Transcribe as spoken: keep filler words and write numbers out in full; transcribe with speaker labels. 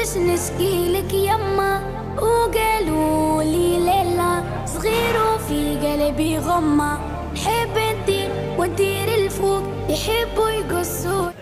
Speaker 1: وش نشكيلك يما، وقالوا لي ليلى صغير وفي قلبي غمة، نحب ندير وندير الفوق يحبوا يقصوا.